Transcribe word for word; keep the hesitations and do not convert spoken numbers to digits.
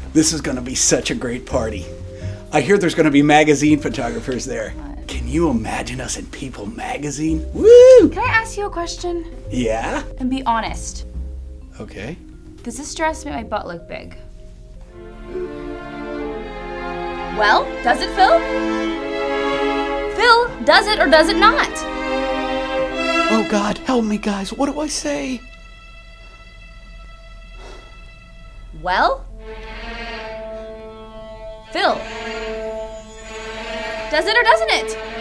This is going to be such a great party. I hear there's going to be magazine photographers there. What? Can you imagine us in People magazine? Woo! Can I ask you a question? Yeah? And be honest. Okay. Does this dress make my butt look big? Well, does it, Phil? Phil, does it or does it not? Oh God, help me guys, what do I say? Well? Phil, does it or doesn't it?